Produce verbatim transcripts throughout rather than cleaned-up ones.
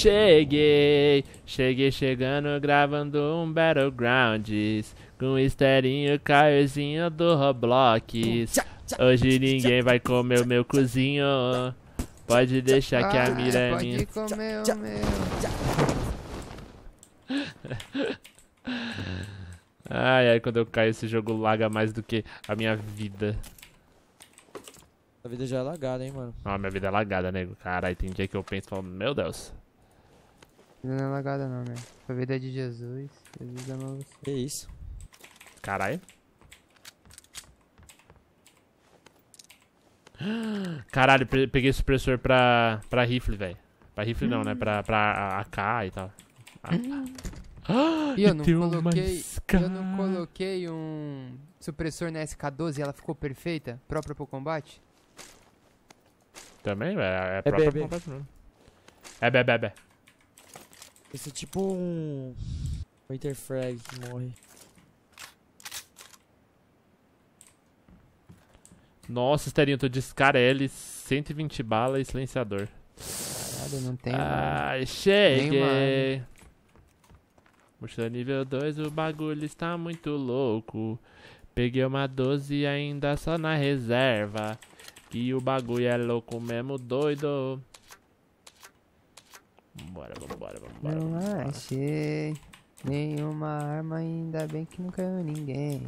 Cheguei, cheguei chegando, gravando um Battlegrounds com o Esterinho, Caiozinho do Roblox. Hoje ninguém vai comer o meu cozinho. Pode deixar que a mira é minha. Pode comer o meu. Ai, ai, quando eu caio esse jogo laga mais do que a minha vida. A vida já é lagada, hein, mano. Não, minha vida é lagada, nego. Caralho, tem dia que eu penso e falo, meu Deus. Não é lagada não, né? A vida é de Jesus. Jesus ama você. Que isso? Caralho. Caralho, pe- peguei supressor pra, pra rifle, velho. Pra rifle não, né? Pra, pra A K e tal. Ah, E eu não tem uma coloquei. Scar. Eu não coloquei um supressor na S K doze e ela ficou perfeita? Própria pro combate? Também, velho. É, É própria bebê. combate mesmo. É bebê, bebê. Esse é tipo um... Winterfrag que morre. Nossa, Esterinho, eu tô de Scar L, cento e vinte bala e silenciador. Caralho, não tem. mano. Ai, cheguei. Nenhuma. Mochila nível dois, o bagulho está muito louco. Peguei uma doze ainda só na reserva. E o bagulho é louco mesmo, doido. Vambora, vambora, vambora. Não vambora. achei nenhuma arma, ainda bem que não caiu ninguém.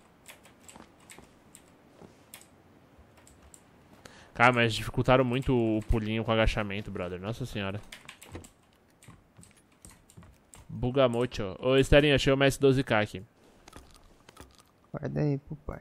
Cara, mas dificultaram muito o pulinho com agachamento, brother. Nossa senhora. Buga mucho. Ô, Esterinho, achei uma S doze K aqui. Guarda aí pro pai.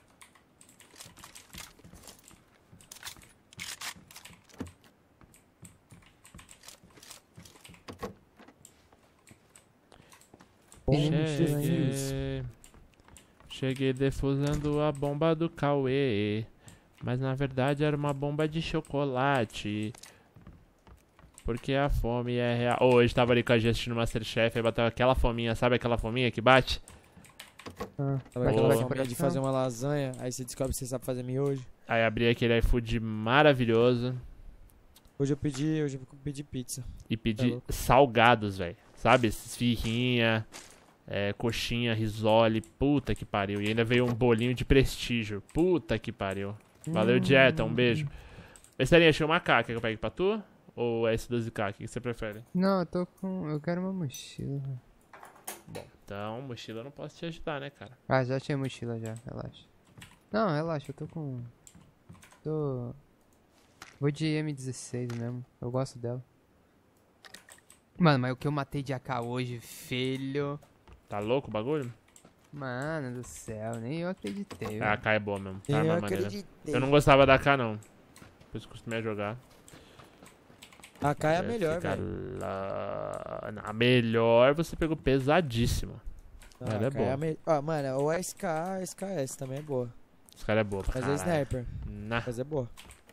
Tem mochila ainda. Cheguei. Cheguei defusando a bomba do Cauê. Mas na verdade era uma bomba de chocolate. Porque a fome é real. Oh, hoje tava ali com a gente assistindo Masterchef. Aí bateu aquela fominha, sabe aquela fominha que bate? Ah, Sabe bate aquela Boa. no forma de coração. fazer uma lasanha, aí você descobre que você sabe fazer miojo. Aí abri aquele iFood maravilhoso. Hoje eu pedi, hoje eu pedi pizza. E Tá pedi louco. salgados, velho. Sabe? Esfirrinha, é, coxinha, risole. Puta que pariu. E ainda veio um bolinho de prestígio. Puta que pariu. Valeu, dieta. Um beijo. Esterinha, achei uma K. Quer que eu pegue pra tu? Ou S doze K? O que você prefere? Não, eu tô com. Eu quero uma mochila. Bom, então, mochila eu não posso te ajudar, né, cara? Ah, já tinha mochila já, relaxa. Não, relaxa, eu tô com. Tô. Vou de M dezesseis mesmo, eu gosto dela. Mano, mas o que eu matei de A K hoje, filho. Tá louco o bagulho? Mano do céu, nem eu acreditei. A velho. K é boa mesmo. Eu Arma maneira. acreditei. Eu não gostava da K, não. Por isso que costumei a jogar. A K é a Vai melhor, ficar velho. lá- A melhor você pegou pesadíssimo. Ah, Ela é a K é boa. a me... Ah, mano, ou a S K A, a S K S também é boa. Esse cara é boa pra Mas é caralho. sniper, Nah. mas é boa.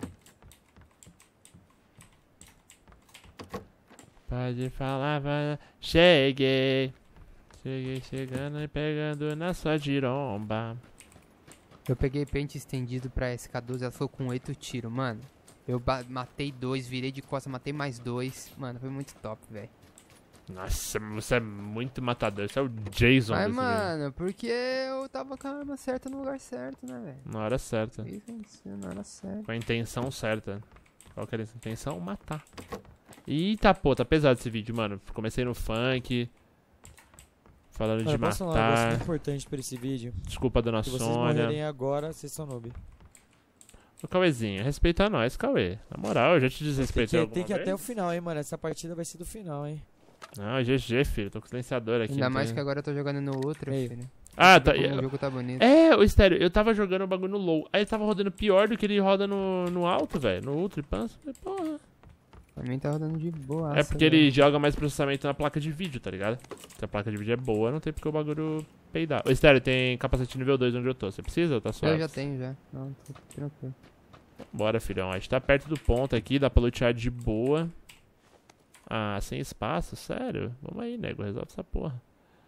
Pode falar, vai. Cheguei. Cheguei chegando e pegando na sua giromba. Eu peguei pente estendido pra S K doze, ela foi com oito tiros, mano. Eu ba- matei dois, virei de costas, matei mais dois. Mano, foi muito top, velho. Nossa, você é muito matador. Você é o Jason Mas, desse jogo. mano, porque eu tava com a arma certa no lugar certo, né, velho? Na hora certa. Isso, isso, na hora certa. Com a intenção certa. Qual que era essa intenção? Matar. Eita, pô, tá pesado esse vídeo, mano. Comecei no funk. Falando Mano, de eu posso falar um negócio matar. muito importante pra esse vídeo. Desculpa, dona Se vocês Sônia. morrerem agora, vocês são noob. Ô, Cauêzinho, respeita nós, Cauê. Na moral, eu já te Tem desrespeitei que, alguma tem que ir vez? até o final, hein, mano. Essa partida vai ser do final, hein. Não, G G, filho. Tô com silenciador aqui. Ainda não mais tem- que agora eu tô jogando no outro, Ei. filho. Ah, Você tá. vê como O jogo tá bonito. É, ô, estéreo, eu tava jogando o bagulho no low. Aí ele tava rodando pior do que ele roda no, no alto, velho. No ultra e pança. Falei, porra. Pra mim tá rodando de boa. É porque ele joga mais processamento na placa de vídeo, tá ligado? Se a placa de vídeo é boa, não tem porque o bagulho peidar. Ô, estéreo, tem capacete nível dois onde eu tô. Você precisa ou tá suave? Eu já tenho, já. Não, tô tranquilo. Bora, filhão. A gente tá perto do ponto aqui, dá pra lutear de boa. Ah, sem espaço? Sério? Vamos aí, nego. Resolve essa porra.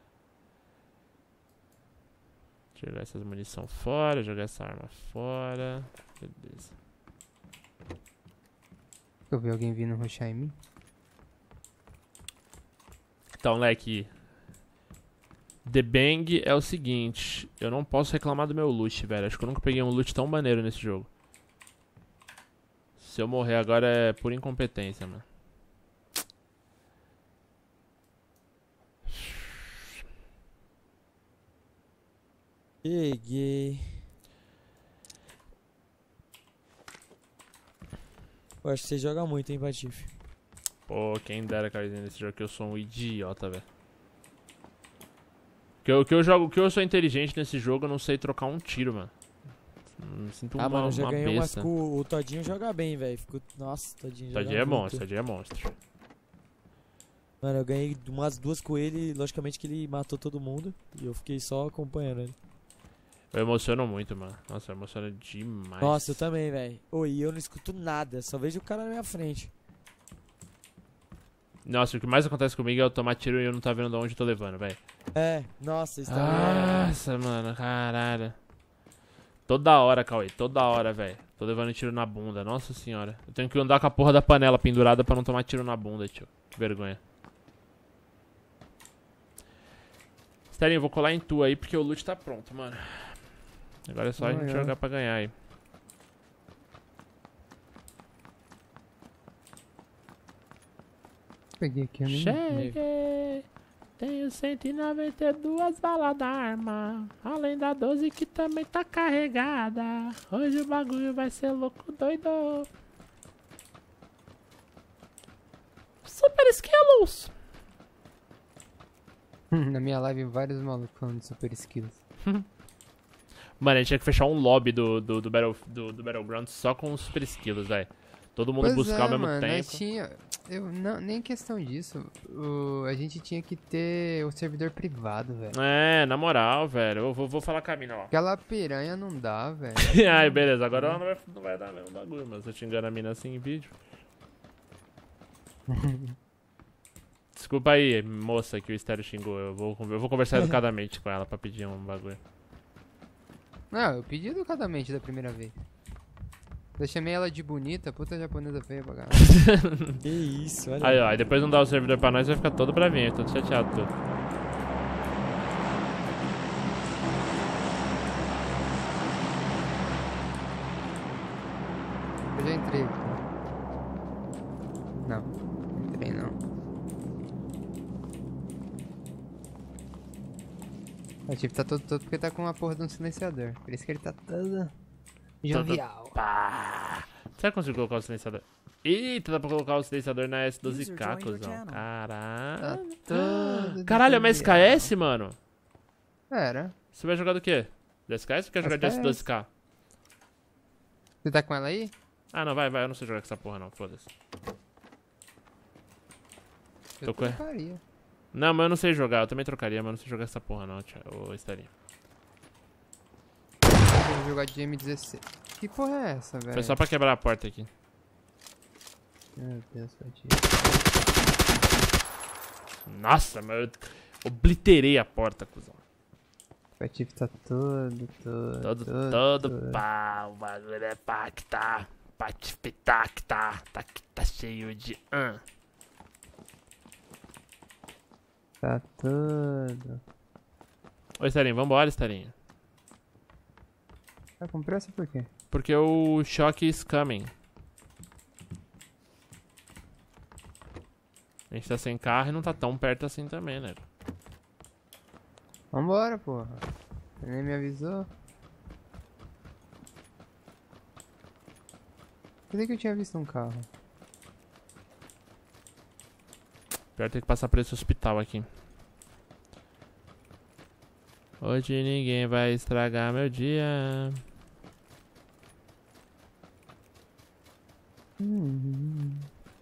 Jogar essas munição fora, jogar essa arma fora. Beleza. Eu vi alguém vindo rushar em mim. Então, leque. The Bang é o seguinte. Eu não posso reclamar do meu loot, velho. Acho que eu nunca peguei um loot tão maneiro nesse jogo. Se eu morrer agora é por incompetência, mano. Peguei. Eu acho que você joga muito, hein, Patife? Pô, quem dera, cara, nesse jogo que eu sou um idiota, velho. Que eu, que eu jogo, que eu sou inteligente nesse jogo, eu não sei trocar um tiro, mano. Me sinto Ah, uma, mano, eu já uma ganhei umas besta. com o Todinho joga bem, velho. Fico... Nossa, Todinho joga Todinho é muito. monstro, Todinho é monstro. Mano, eu ganhei umas duas com ele, logicamente que ele matou todo mundo. E eu fiquei só acompanhando ele. Eu emociono muito, mano. Nossa, eu emociono demais. Nossa, eu também, velho. Ô, e eu não escuto nada, só vejo o cara na minha frente. Nossa, o que mais acontece comigo é eu tomar tiro e eu não tá vendo de onde eu tô levando, velho. É, nossa, isso também é... Nossa, mano, caralho. Toda hora, Cauê, toda hora, velho. Tô levando tiro na bunda, nossa senhora. Eu tenho que andar com a porra da panela pendurada pra não tomar tiro na bunda, tio. Que vergonha. Sterling, eu vou colar em tu aí porque o loot tá pronto, mano. Agora é só a Ah, gente é. jogar pra ganhar aí. Peguei aqui a minha. Cheguei, tenho cento e noventa e duas balas da arma, além da doze que também tá carregada. Hoje o bagulho vai ser louco, doido. Super Skills! Na minha live, vários malucos falando de super skills. Mano, a gente tinha que fechar um lobby do, do, do, Battle, do, do Battleground só com os Super Skills, velho. Todo mundo Pois buscar é, ao mesmo mano, tempo. nós tinha, eu, não, nem questão disso. O, a gente tinha que ter o servidor privado, velho. É, na moral, velho. Eu vou, vou falar com a mina, ó. Aquela piranha não dá, velho. Ai, beleza. Agora ela não vai, não vai dar mesmo bagulho, mas eu te engano a mina assim em vídeo. Desculpa aí, moça, que o Estéreo xingou. Eu vou, eu vou conversar educadamente com ela pra pedir um bagulho. Não, eu pedi educadamente da primeira vez. Eu chamei ela de bonita, puta japonesa feia pra caralho. Que isso, olha. Aí, ó, aí depois não dá o servidor pra nós, vai ficar todo bravinho, todo chateado, todo. Eu já entrei aqui. Não, entrei não. O tipo tá todo todo porque tá com uma porra de um silenciador. Por isso que ele tá todo jovial. Pá. Será que consigo colocar o silenciador? Eita, dá pra colocar o silenciador na S doze K, cuzão. Tá Caralho. todo Caralho, é uma S K jovial. S, mano? Era. Você vai jogar do quê? De S K S ou quer jogar de S S K S. doze K? Você tá com ela aí? Ah, não, vai, vai, eu não sei jogar com essa porra não, foda-se. Eu Tô com ela. trocaria. Não, mas eu não sei jogar, eu também trocaria, mas eu não sei jogar essa porra não, tia, ô Estarinho. Eu vou jogar de M dezesseis. Que porra é essa, velho? Foi só pra quebrar a porta aqui. Meu Deus, Fatife. Nossa, mas eu obliterei a porta, cuzão. Fatife tá todo, todo, Todo, todo, todo pá, o bagulho é pá que tá, pá que tá, que tá, tá, que tá cheio de an. Tá todo. Ô Estarinho, vambora, Estarinho. Tá com pressa por quê? Porque o choque is coming. A gente tá sem carro e não tá tão perto assim também, né? Vambora, porra. Você nem me avisou. Cadê que eu tinha visto um carro? Pior ter que passar por esse hospital aqui. Hoje ninguém vai estragar meu dia. Hum.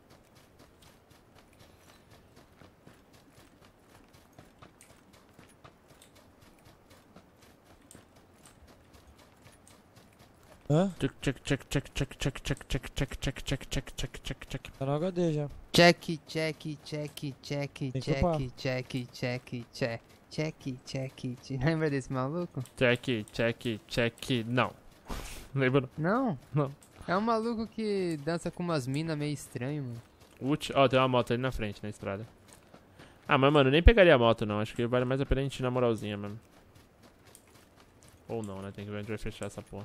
Hã? Check, check, check, check, check, check, check, check, check, check, check, check, check, check, check. Tá no H D já. Check, check, check, check, que check, upar. check, check, check, check, check, check. Lembra desse maluco? Check, check, check. Não. Lembra? Não? Não. É um maluco que dança com umas minas meio estranho, mano. Ult. Ó, tem uma moto ali na frente, na estrada. Ah, mas mano, eu nem pegaria a moto não. Acho que vale mais a pena a gente ir na moralzinha mesmo. Ou não, né? Tem que ver onde vai fechar essa porra.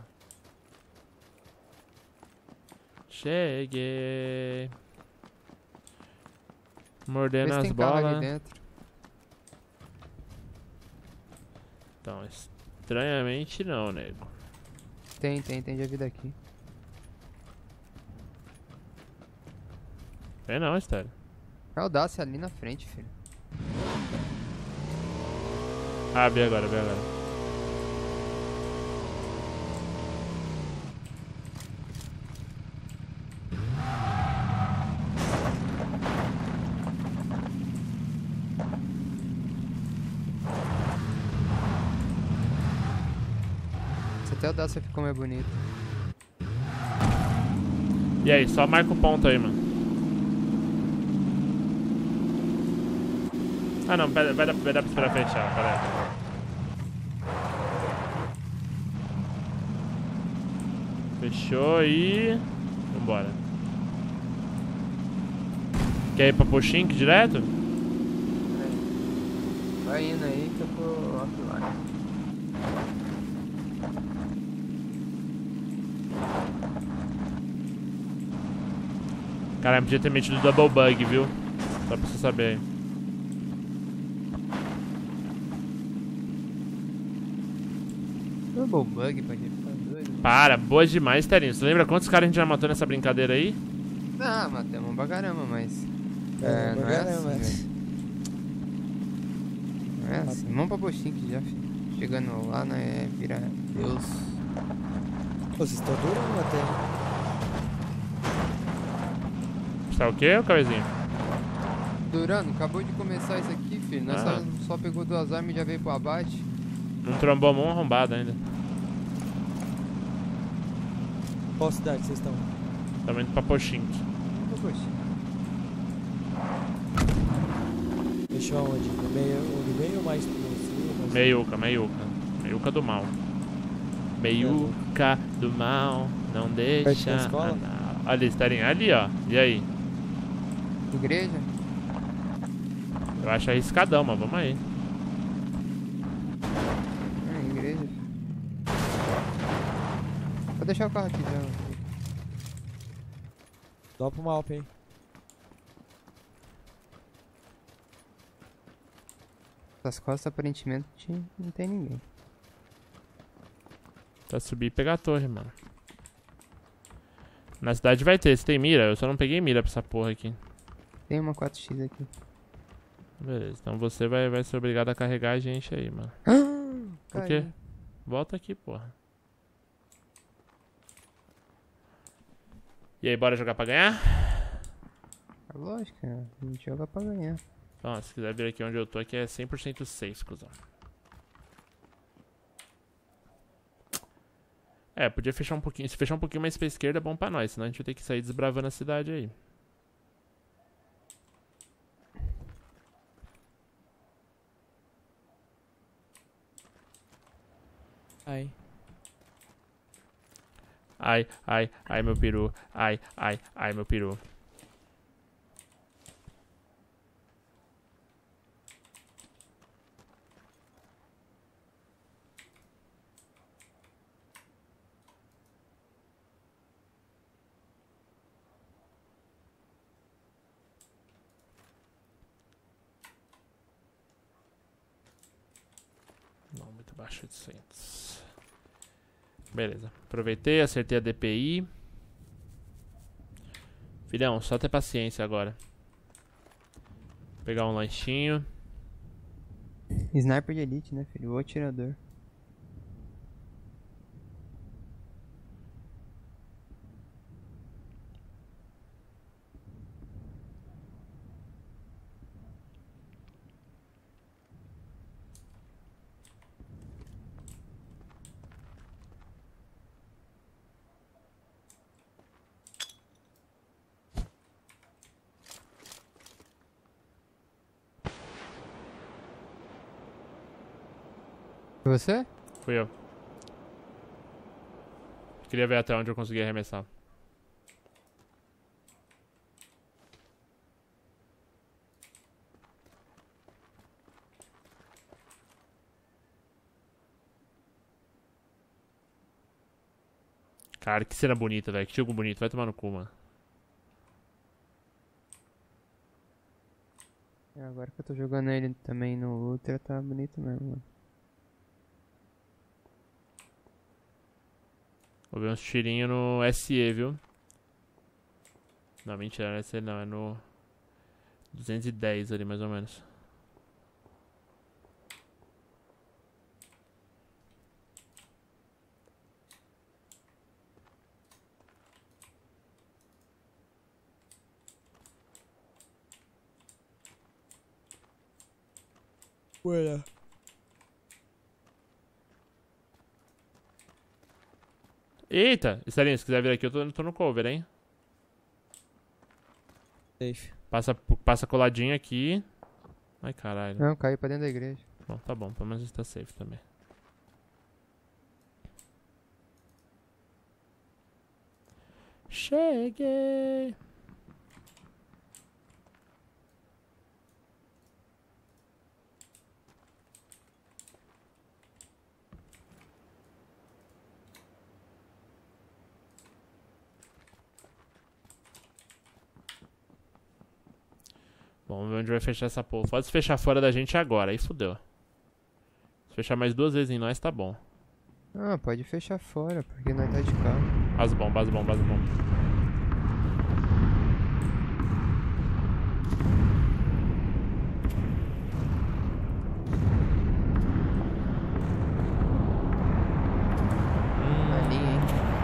Cheguei. Vê Mordendo se as tem carro aqui bolas. dentro. Então, estranhamente não, nego. Tem, tem, tem, já vi daqui. É não, Estélio. É o Dacia ali na frente, filho. Ah, vi agora, vi agora. Se até o Dacia ficou mais bonito. E aí, só marca o ponto aí, mano. Ah não, vai, vai, dar, vai dar pra esperar fechar, pera aí. Fechou e... Vambora. Quer ir pra Pochink direto? Vai indo aí que eu tô offline. Caralho, podia ter metido double bug, viu? Só pra você saber aí. Double bug, pode ficar doido. Para, boa demais, Terinho. Você lembra quantos caras a gente já matou nessa brincadeira aí? Ah, matamos pra caramba, mas... É, É, não é caramba. assim, velho. Não é assim. Vamos pra Pochink já, filho. Chegando lá, né, vira Deus. Pô, vocês estão durando até. Está o quê, cabezinho? Durano, acabou de começar isso aqui, filho. Nós Ah. só, só pegou duas armas e já veio pro abate. Não trombou a mão arrombada ainda. Qual cidade vocês estão? Tamo indo pra Pochink. Vamos pra Pochink. Fechou aonde? No meio, no meio ou mais pro sul? Mais- Meiuca, meiuca. Meiuca do mal. Meiuca do mal. Não Perto deixa. da escola? a nau- Ali, Esterinho. Ali, ó. E aí? Igreja? Eu acho arriscadão, mas vamos aí. Ah, igreja. filho. Vou deixar o carro aqui já. Dropa uma Alp aí. Das costas aparentemente não tem ninguém. Pra subir e pegar a torre, mano. Na cidade vai ter. Você tem mira? Eu só não peguei mira pra essa porra aqui. Tem uma quatro x aqui. Beleza, então você vai, vai ser obrigado a carregar a gente aí, mano. Por Caí. quê? Volta aqui, porra. E aí, bora jogar pra ganhar? É lógico, cara. A gente joga pra ganhar. Ó, se quiser vir aqui onde eu tô, aqui é cem por cento safe, cuzão. É, podia fechar um pouquinho. Se fechar um pouquinho mais pra esquerda é bom pra nós, senão a gente vai ter que sair desbravando a cidade aí. Aí. Ai, ai, ai, meu peru. Ai, ai, ai, meu peru. Não, muito baixo, oitocentos. Beleza. Aproveitei, acertei a D P I. Filhão, só ter paciência agora. Pegar um lanchinho. Sniper de elite, né, filho? O atirador. Foi você? Fui eu. Queria ver até onde eu consegui arremessar. Cara, que cena bonita, velho. Que jogo bonito. Vai tomar no cu, mano. É, agora que eu tô jogando ele também no Ultra, tá bonito mesmo, mano. Vou ver uns tirinhos no S E, viu? Não, mentira, não é S E não. É no duzentos e dez ali, mais ou menos. Ué. Eita! Estelinho, se quiser vir aqui, eu tô, tô no cover, hein? Safe. Passa, passa coladinho aqui. Ai, caralho. Não, caiu pra dentro da igreja. Bom, tá bom. Pelo menos está safe também. Cheguei! Bom, vamos ver onde vai fechar essa porra. Pode se fechar fora da gente agora, aí fudeu. Se fechar mais duas vezes em nós, tá bom. Ah, pode fechar fora, porque nós tá de carro. As bombas, as bombas, as bombas. Ali, hein?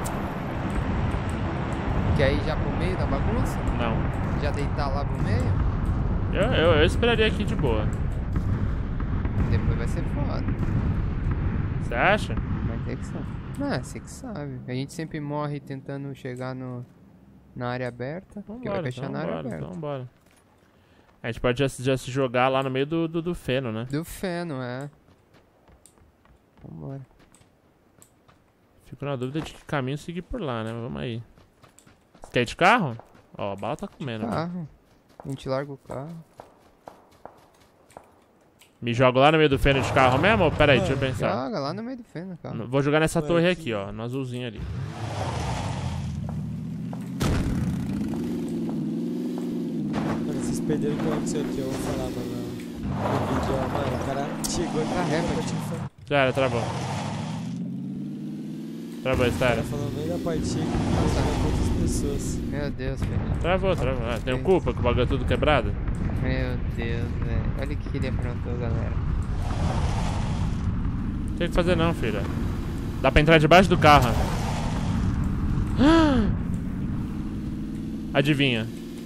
Quer ir já pro meio da bagunça? Não. Já deitar lá pro meio? Eu, eu, eu esperaria aqui de boa. Depois vai ser foda. Você acha? Vai ter que ser. Não, você que sabe. A gente sempre morre tentando chegar no, na área aberta. Porque vai Vambora, fechar então na área vambora, aberta. então vambora. A gente pode já, já se jogar lá no meio do, do, do feno, né? Do feno, é. Vambora. Fico na dúvida de que caminho seguir por lá, né? Mas vamos aí. Você quer ir de carro? Ó, a bala tá comendo. né? Carro. A gente larga o carro. Me jogo lá no meio do feno de carro mesmo? Ou pera aí, deixa eu pensar. Joga lá no meio do feno, cara. Vou jogar nessa Ué, torre que- aqui, ó. No azulzinho ali. Mano, vocês perderam o que aconteceu aqui, eu vou falar, mano. No vídeo, ó, mano, o cara chegou aqui Tá ré, pra pode te falar. Já era, travou. Travou, O cara Estara. falando no meio da partida que você vai com outras pessoas. Meu Deus, velho. Travou, travou. Ah, tem culpa que o bagulho é tudo quebrado? Meu Deus, velho. Olha o que ele aprontou, galera. Não tem o que fazer não, filha. Dá pra entrar debaixo do carro. Adivinha.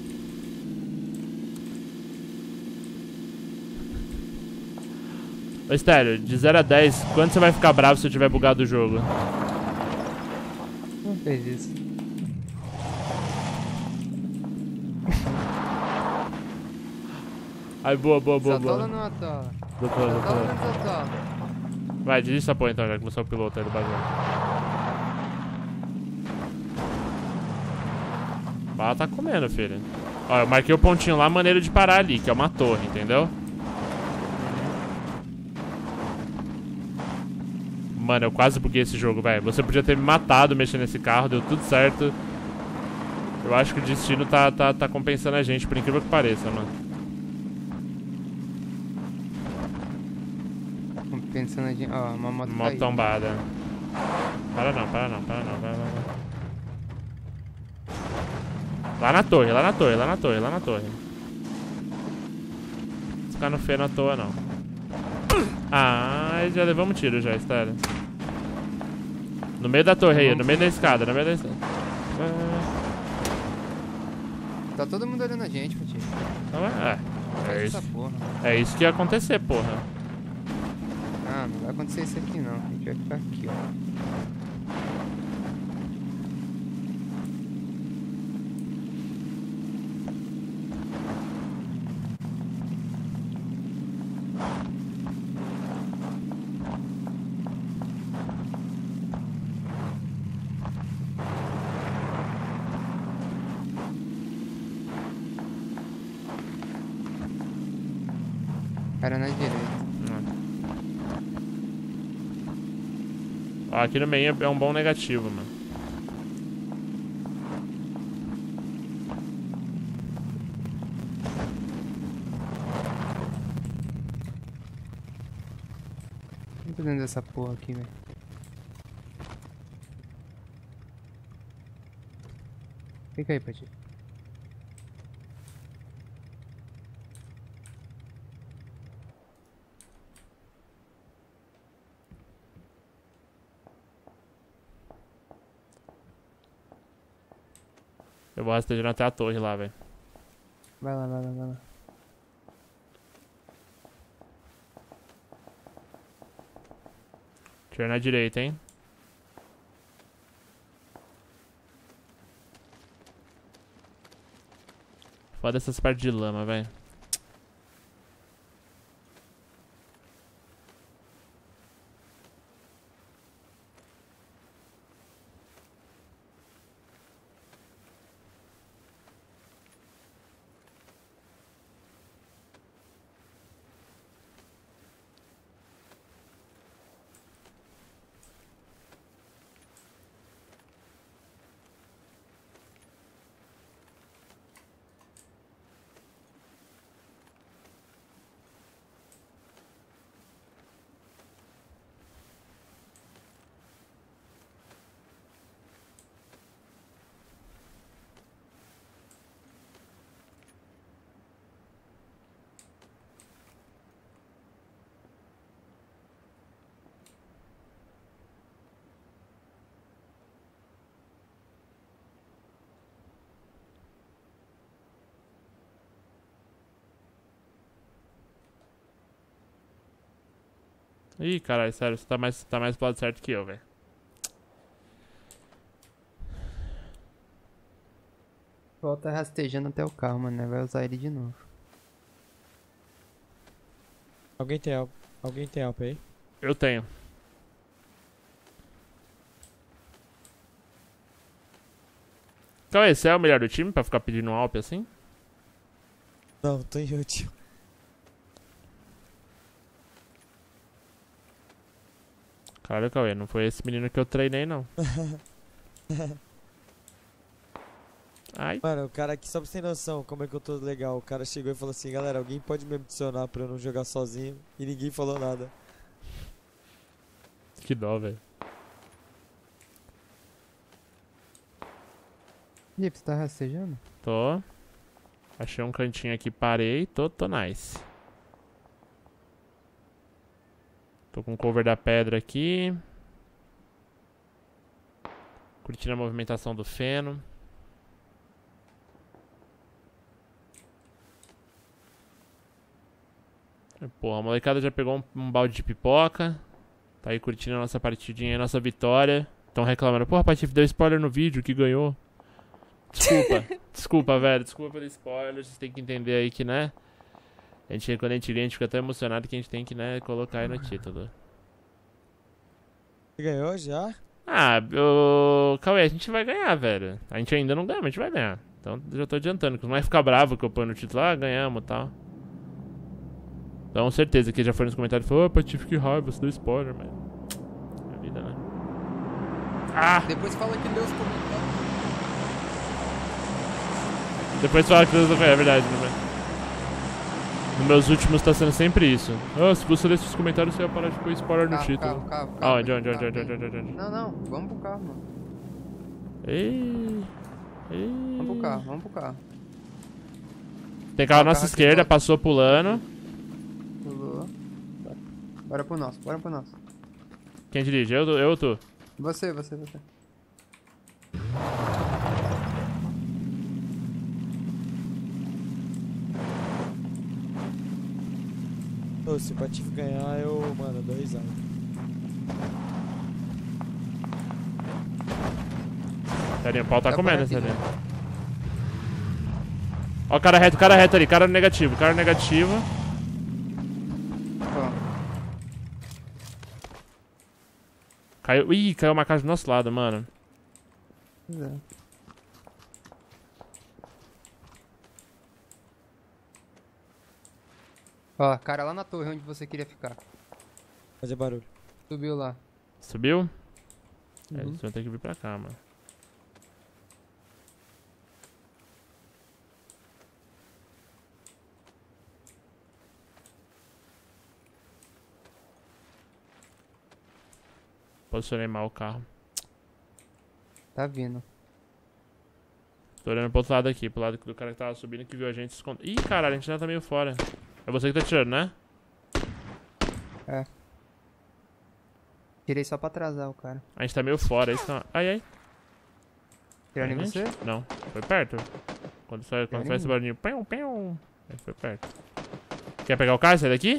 Ô, Estéreo, de zero a dez, quando você vai ficar bravo se eu tiver bugado o jogo? Não fez isso. Ai, boa, boa, boa, Desatola ou boa. não atola? Doutor, Desatola ou doutor. não desatola? Vai, desiste essa porra então, já começou o piloto aí do bagulho. Bala tá comendo, filho. Ó, eu marquei o pontinho lá, maneiro de parar ali, que é uma torre, entendeu? Mano, eu quase buguei esse jogo, velho. Você podia ter me matado mexendo nesse carro, deu tudo certo. Eu acho que o destino tá, tá, tá compensando a gente, por incrível que pareça, mano. Pensando em... Ó, uma moto Moto caiu. tombada. Para não, para não, para não, vai, vai, vai. Lá na torre, lá na torre, lá na torre, lá na torre. Não ficar no feno à toa, não. Ah, já levamos tiro já, Estara. No meio da torre aí, no meio da escada, no meio da escada. Tá todo mundo olhando a gente, Patinho. Então é, Faz é essa isso. porra. É isso que ia acontecer, porra. Ah, não vai acontecer isso aqui não. A gente vai ficar aqui, ó. Cara na direita. Ó, aqui no meio é um bom negativo, mano. Tô dentro dessa porra aqui, velho. Fica aí, Pati. Eu vou rastejando até a torre lá, velho. Vai lá, vai lá, vai lá. Tira na direita, hein? Foda essas partes de lama, velho. Ih, caralho, sério, você tá mais, tá mais pro lado certo que eu, velho. Volta rastejando até o carro, mano, né? Vai usar ele de novo. Alguém tem algo? Alguém tem algo aí? Eu tenho. Então esse é o melhor do time pra ficar pedindo um Alp assim? Não, tô inútil. Caralho, Cauê, não foi esse menino que eu treinei, não. Ai. Mano, o cara aqui, só pra você ter noção como é que eu tô legal, o cara chegou e falou assim, galera, alguém pode me adicionar pra eu não jogar sozinho? E ninguém falou nada. Que dó, velho. E aí, você tá rastejando? Tô. Achei um cantinho aqui, parei. Tô, tô nice. Tô com o cover da pedra aqui. Curtindo a movimentação do feno. Porra, a molecada já pegou um, um balde de pipoca. Tá aí curtindo a nossa partidinha, a nossa vitória. Tão reclamando. Porra, Patife, deu spoiler no vídeo que ganhou. Desculpa. Desculpa, velho. Desculpa pelo spoiler. Vocês têm que entender aí que, né? A gente, quando a gente ganha, a gente fica tão emocionado que a gente tem que, né, colocar aí no título. Você ganhou já? Ah, o Cauê, a gente vai ganhar, velho. A gente ainda não ganha, mas a gente vai ganhar. Então já tô adiantando. Que não vai ficar bravo que eu ponho no título. Ah, ganhamos e tal. Então, certeza que já foi nos comentários e falou: opa, tive que raiva, você deu spoiler, mas. É vida, né? Ah! Depois fala que Deus comentou. Depois fala que Deus não foi, é verdade, né? Nos meus últimos tá sendo sempre isso. Ah, se você lesse os comentários, você ia parar de pôr spoiler no Carro, título. carro, carro, carro. Ah, onde, onde, carro, onde, onde, carro. onde, onde, onde? Não, não, vamos pro carro, mano. Ei. Ei. Vamos pro carro, vamos pro carro. Tem carro à Ah, o nossa carro aqui esquerda, do lado. passou pulando. Pulou. Bora. Bora pro nosso, bora pro nosso. Quem dirige? Eu, eu ou tu? Você, você, você. Ô, se o Patife ganhar, eu, mano, dou risada. Serinho, o pau tá Dá comendo, pra aqui, Serinho. Ó, cara reto, cara reto ali, cara negativo, cara negativo. Ó, Caiu. Ih, caiu uma casa do nosso lado, mano. pois é. Ó, cara lá na torre onde você queria ficar. Fazer barulho. Subiu lá. Subiu? É, Uhum. eles vão ter que vir pra cá, mano. Posicionei mal o carro. Tá vindo. Tô olhando pro outro lado aqui, pro lado do cara que tava subindo que viu a gente se esconder. Ih, caralho, a gente já tá meio fora. É você que tá tirando, né? É. Tirei só pra atrasar o cara. A gente tá meio fora, é isso não. Ai, ai. Tirando em Ai, você? gente. Não, foi perto. Quando sai, quando em sai esse mim. barulhinho, pão, pão. Aí foi perto. Quer pegar o carro? Sai daqui?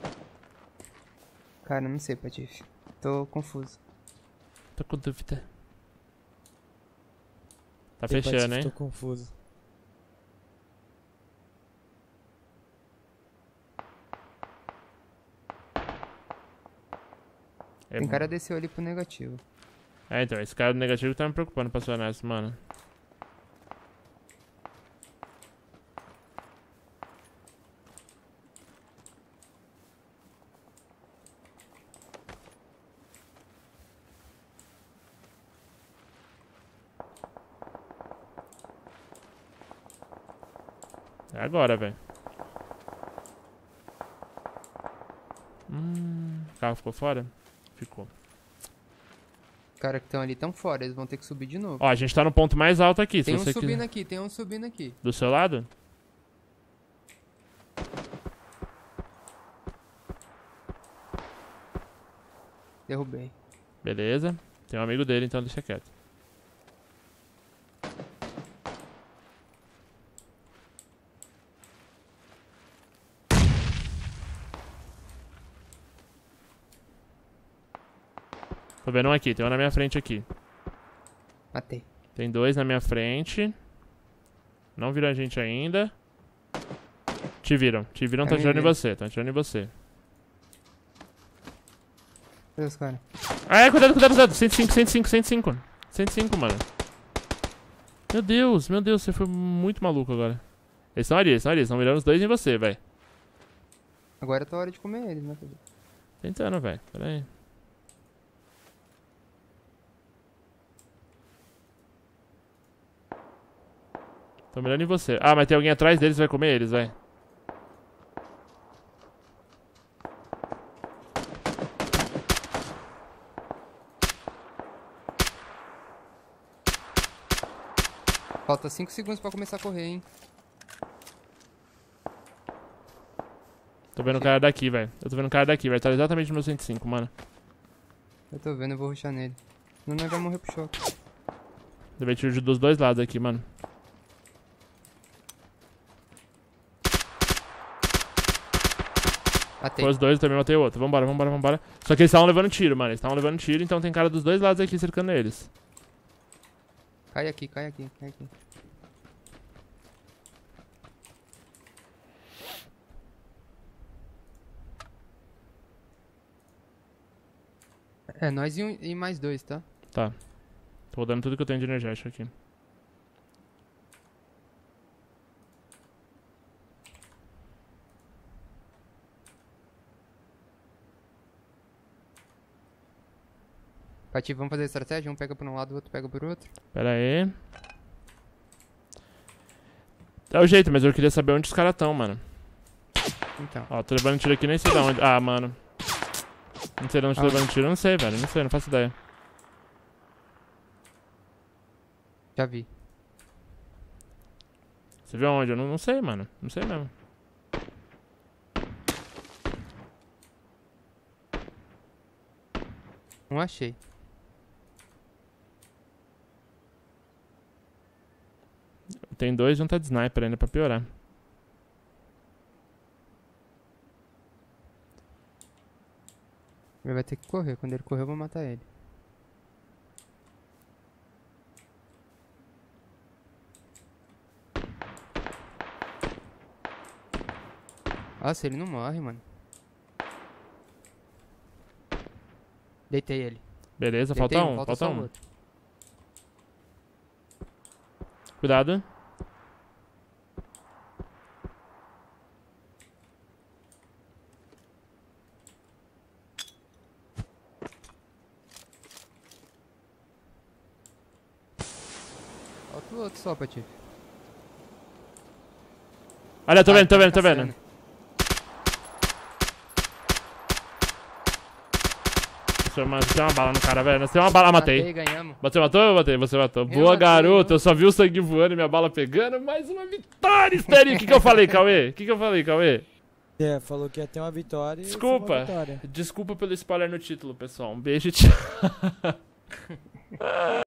Cara, não sei, Patife. Tô confuso. Tô com dúvida. Tá Tem fechando, Patife, hein? Tô confuso. É, Tem cara desceu ali pro negativo. é, então, esse cara do negativo tá me preocupando, pra ser honesto, mano. É agora, velho. Hum, o carro ficou fora? Ficou. Os caras que estão ali tão fora, eles vão ter que subir de novo. Ó, a gente tá no ponto mais alto aqui, Tem se um você subindo quiser. aqui, tem um subindo aqui. Do seu lado? Derrubei. Beleza. Tem um amigo dele, então deixa quieto. Tô vendo um aqui, tem um na minha frente aqui. Matei. Tem dois na minha frente. Não viram a gente ainda. Te viram, te viram, É tá atirando em ninguém. você, tá atirando em você. Cadê os caras? Ah, é, cuidado, cuidado, cuidado. cento e cinco, cento e cinco, cento e cinco. cento e cinco, mano. Meu Deus, meu Deus, você foi muito maluco agora. Eles estão ali, eles estão ali, eles estão mirando os dois em você, velho. Agora tá hora de comer eles, né? Tentando, velho, pera aí. Tô mirando em você. Ah, mas tem alguém atrás deles, vai comer eles, vai. Falta cinco segundos pra começar a correr, hein? Tô vendo o cara daqui, velho. Eu tô vendo o cara daqui, vai estar exatamente no meu cento e cinco, mano. Eu tô vendo, eu vou rushar nele. Senão nós vai morrer pro choque. Deve tiro dos dois lados aqui, mano. Matei. Foi os dois, eu também matei o outro. Vambora, vambora, vambora. Só que eles estavam levando tiro, mano. Eles estavam levando tiro, então tem cara dos dois lados aqui cercando eles. Cai aqui, cai aqui, cai aqui. É, nós e, um, e mais dois, tá? Tá. Tô rodando tudo que eu tenho de energético aqui. Pati, vamos fazer estratégia? Um pega por um lado, o outro pega por outro. Pera aí. É o jeito, mas eu queria saber onde os caras estão, mano. Então. Ó, tô levando tiro aqui, nem sei de onde. Ah, mano. Não sei de onde tô Aonde? levando tiro, não sei, velho. Não sei, não faço ideia. Já vi. Você viu onde? Eu não, não sei, mano. Não sei mesmo. Não achei. Tem dois e um tá de sniper ainda pra piorar. Ele vai ter que correr. Quando ele correr, eu vou matar ele. Nossa, ele não morre, mano. Deitei ele. Beleza, Deitei falta um, falta só o um. outro. Cuidado. Falta o outro só, Pati. Olha, tô Ah, vendo, tô tá vendo, tô caçando. vendo. Nossa, eu matei uma bala no cara, velho. Nasceu uma bala, matei. Matei, ganhamos. Você matou ou eu matei? Você matou. Eu Boa, matei, garoto. eu. Eu só vi o sangue voando e minha bala pegando. Mais uma vitória, Esterinho. O que que eu falei, Cauê? O que que eu falei, Cauê? É, falou que ia ter uma vitória e foi Desculpa. uma vitória. Desculpa pelo spoiler no título, pessoal. Um beijo e tchau.